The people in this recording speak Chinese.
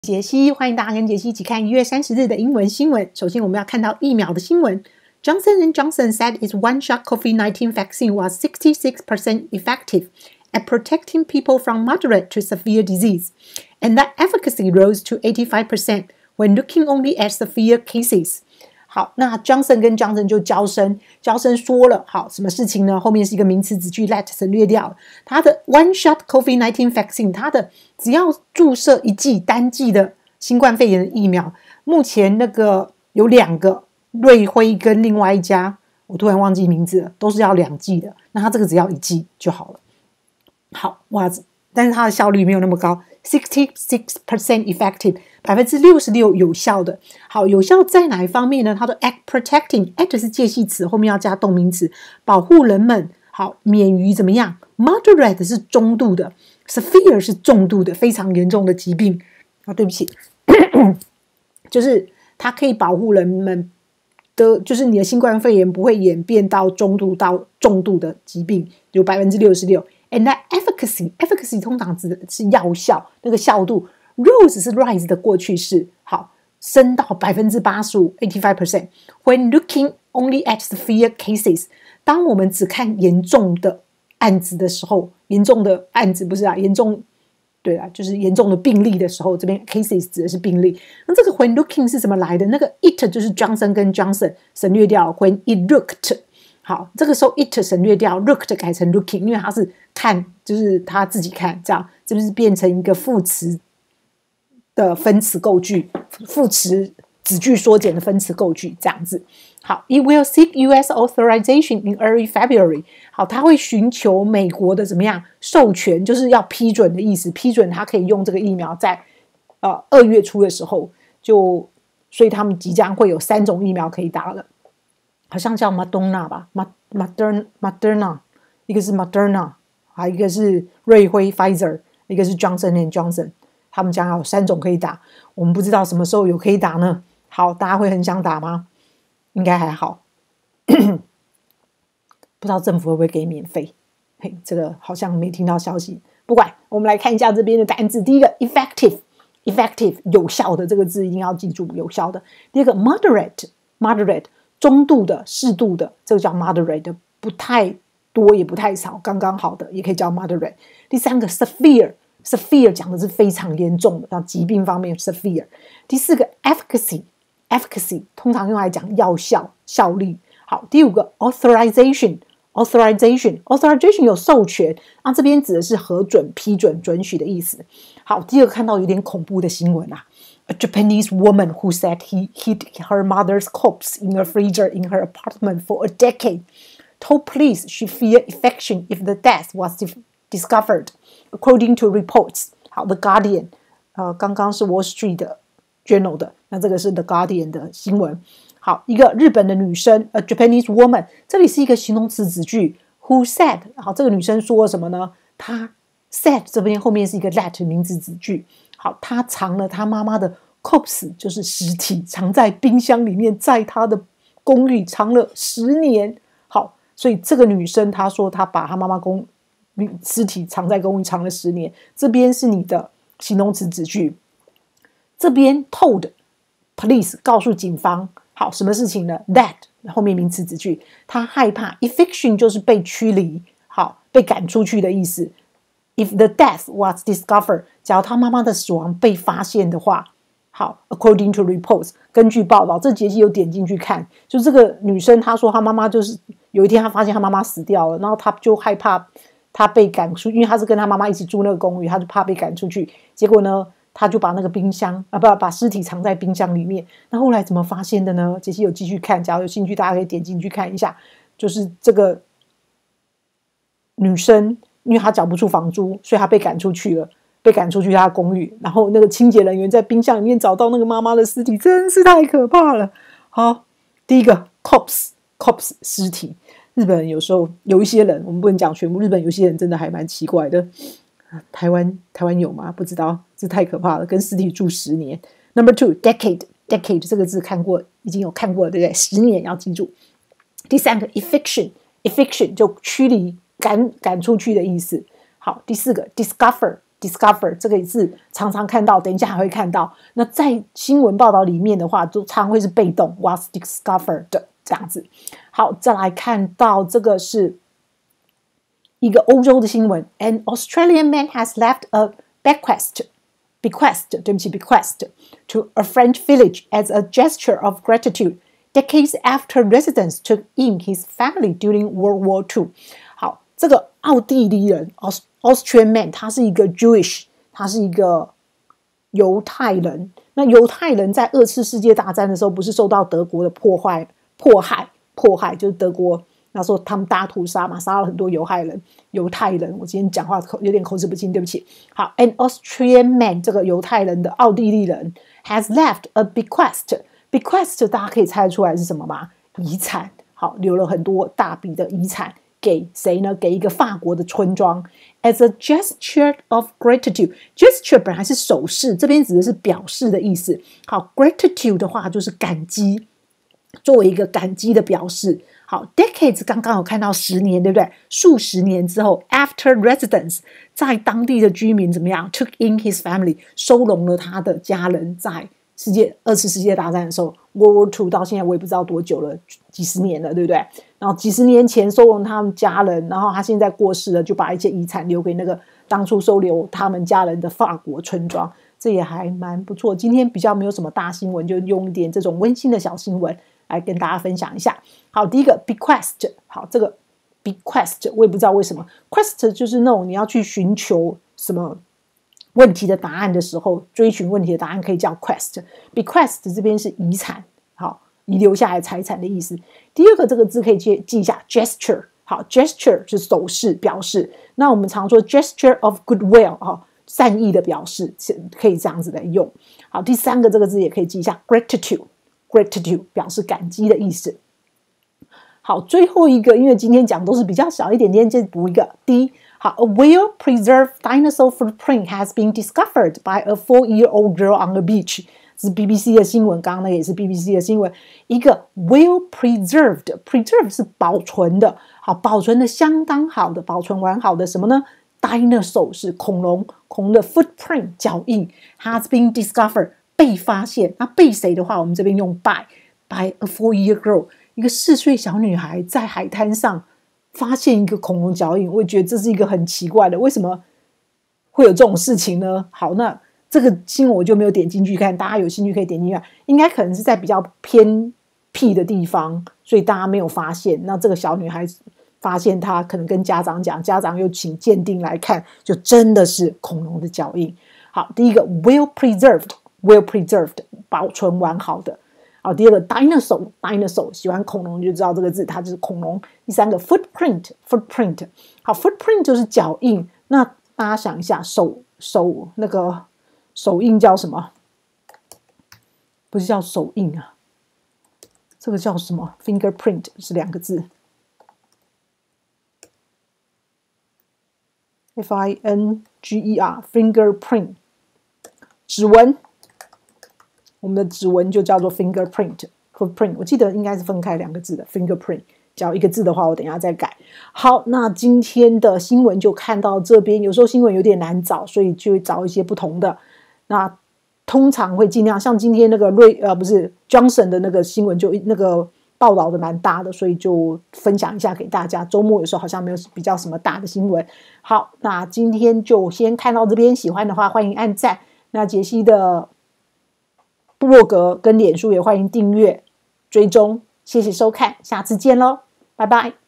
杰西，欢迎大家跟杰西一起看1月30日的英文新闻。首先，我们要看到疫苗的新闻。Johnson & Johnson said its one-shot COVID-19 vaccine was 66% effective at protecting people from moderate to severe disease, and that efficacy rose to 85% when looking only at severe cases. 好，那 Johnson 跟 Johnson 就交生说了，好，什么事情呢？后面是一个名词子句 let 省略掉了。它的 one-shot COVID-19 vaccine， 它的只要注射一剂单剂的新冠肺炎的疫苗，目前那个有2个，瑞辉跟另外一家，我突然忘记名字了，都是要2剂的。那它这个只要1剂就好了。好，哇，但是它的效率没有那么高。66% effective， 66% 有效的。好，有效在哪一方面呢？它的 act protecting， act 是介系词，后面要加动名词，保护人们，好，免于怎么样 ？moderate 是中度的 ，severe 是重度的，非常严重的疾病。啊，对不起，就是它可以保护人们的，就是你的新冠肺炎不会演变到中度到重度的疾病，有66%。And that efficacy 通常指的是药效，那个效度。Rose 是 rise 的过去式，好，升到 85% When looking only at severe cases， 当我们只看严重的案子的时候，严重的案子不是啊，对啊，就是严重的病例的时候，这边 cases 指的是病例。那这个 when looking 是怎么来的？那个 it 就是 Johnson 跟 Johnson 省略掉了 when it looked。好，这个时候 it 省略掉 looked 改成 looking， 因为它是看，就是他自己看，这样是不是变成一个副词的分词构句，副词子句缩减的分词构句这样子。好 ，It will seek U.S. authorization in early February。好，他会寻求美国的怎么样授权，就是要批准的意思，批准他可以用这个疫苗在2月初的时候所以他们即将会有3种疫苗可以打了。好像叫 Moderna 吧 ，Moderna， 一个是 Moderna， 还有一个是瑞辉 Pfizer， 一个是 Johnson & Johnson， 他们将要有3种可以打，我们不知道什么时候有可以打呢？好，大家会很想打吗？应该还好，不知道政府会不会给免费？嘿，这个好像没听到消息。不管，我们来看一下这边的单字。第一个 effective 有效的，这个字一定要记住，有效的。第二个 moderate。中度的、适度的，这个叫 moderate， 不太多也不太少，刚刚好的也可以叫 moderate。第3个 severe 讲的是非常严重的，像疾病方面 severe。第4个 efficacy 通常用来讲药效、效力。好，第5个 authorization 有授权，那这边指的是核准、批准、准许的意思。好，第2个看到有点恐怖的新闻啊。A Japanese woman who said he hid her mother's corpse in a freezer in her apartment for a decade told police she feared infection if the death was discovered, according to reports. 好 ，The Guardian， 刚刚是 Wall Street Journal 的，那这个是 The Guardian 的新闻。好，一个日本的女生 ，a Japanese woman， 这里是一个形容词子句 ，who said， 好，这个女生说什么呢？她 said 这边后面是一个 that 名词子句。好，她藏了她妈妈的 corpse， 就是尸体，藏在冰箱里面，在她的公寓藏了10年。好，所以这个女生她说她把她妈妈尸体藏在公寓藏了10年。这边是你的形容词子句。这边 told police 告诉警方，好，什么事情呢 ？That 后面名词子句，她害怕 eviction 就是被驱离，好，被赶出去的意思。If the death was discovered， 假如他妈妈的死亡被发现的话，好 ，according to reports， 根据报道，这节气有点进去看，就这个女生她说她妈妈就是有一天她发现她妈妈死掉了，然后她就害怕她被赶出，因为她是跟她妈妈一起住那个公寓，她就怕被赶出去。结果呢，她就把那个冰箱把尸体藏在冰箱里面。那后来怎么发现的呢？节气有继续看，假如有兴趣，大家可以点进去看一下。就是这个女生。因为他缴不出房租，所以他被赶出去了，被赶出去他的公寓。然后那个清洁人员在冰箱里面找到那个妈妈的尸体，真是太可怕了。好，第一个 corpse 尸体。日本有时候有一些人，我们不能讲全部，日本有些人真的还蛮奇怪的。台湾有吗？不知道，这太可怕了，跟尸体住10年。Number 2 decade 这个字看过，已经有看过了，对不对？10年要记住。第3个 eviction 就驱离。赶出去的意思。好，第4个 discover discover 这个字常常看到，等一下还会看到。那在新闻报道里面的话，就常会是被动 was discovered 这样子。好，再来看到这个是一个欧洲的新闻 ，An Australian man has left a bequest to a French village as a gesture of gratitude decades after residents took in his family during World War II。好，这个奥地利人 Austrian man， 他是一个 Jewish， 他是一个犹太人。那犹太人在2次世界大战的时候，不是受到德国的迫害，就是德国那时候他们大屠杀嘛，杀了很多犹太人。我今天讲话有点口齿不清，对不起。好 ，An Austrian man 这个犹太人的奥地利人 has left a bequest 大家可以猜出来是什么吗？遗产。好，留了很多大笔的遗产给谁呢？给一个法国的村庄 ，as a gesture of gratitude。gesture 本来是手势，这边指的是表示的意思。好 ，gratitude 的话就是感激，作为一个感激的表示。好 ，decades 刚刚有看到10年，对不对？数十年之后 ，after residents 在当地的居民怎么样 ？took in his family 收容了他的家人，在2次世界大战的时候 ，World War II 到现在我也不知道多久了，几十年了，对不对？然后几十年前收容他们家人，然后他现在过世了，就把一些遗产留给那个当初收留他们家人的法国村庄，这也还蛮不错。今天比较没有什么大新闻，就用一点这种温馨的小新闻来跟大家分享一下。好，第一个 bequest， 好，这个 bequest 我也不知道为什么 ，quest 就是那种你要去寻求什么问题的答案的时候，追寻问题的答案可以叫 quest。bequest 这边是遗产，好，遗留下来财产的意思。第二个这个字可以记一下 gesture， 好 ，gesture 是手势表示。那我们常说 gesture of goodwill， 好，善意的表示可以这样子来用。好，第三个这个字也可以记一下 gratitude 表示感激的意思。好，最后一个，因为今天讲都是比较小一点，今天就补一个 D。好 ，A well-preserved dinosaur footprint has been discovered by a 4-year-old girl on the beach。这是 BBC 的新闻，刚刚那也是 BBC 的新闻。一个 well-preserved，preserve 是保存的，好，保存的相当好的，保存完好的什么呢 ？Dinosaur 是恐龙的 footprint 脚印 has been discovered 被发现。那被谁的话，我们这边用 by a 4-year girl。一个4岁小女孩在海滩上发现一个恐龙脚印，我也觉得这是一个很奇怪的，为什么会有这种事情呢？好，那这个新闻我就没有点进去看，大家有兴趣可以点进去看，应该可能是在比较偏僻的地方，所以大家没有发现。那这个小女孩发现她可能跟家长讲，家长又请鉴定来看，就真的是恐龙的脚印。好，第一个 well preserved 保存完好的。好，第二个 dinosaur 喜欢恐龙就知道这个字，它就是恐龙。第三个 footprint 好 footprint 就是脚印。那大家想一下，手那个手印叫什么？不是叫手印啊，这个叫什么 fingerprint 是2个字 FINGER fingerprint 指纹。我们的指纹就叫做 fingerprint， 我记得应该是分开2个字的 fingerprint， 只要1个字的话，我等一下再改。好，那今天的新闻就看到这边。有时候新闻有点难找，所以就会找一些不同的。那通常会尽量像今天那个Johnson 的那个新闻，就那个报道的蛮大的，所以就分享一下给大家。周末有时候好像没有比较什么大的新闻。好，那今天就先看到这边，喜欢的话欢迎按赞。那杰西的部落格跟脸书也欢迎订阅追踪，谢谢收看，下次见咯，拜拜。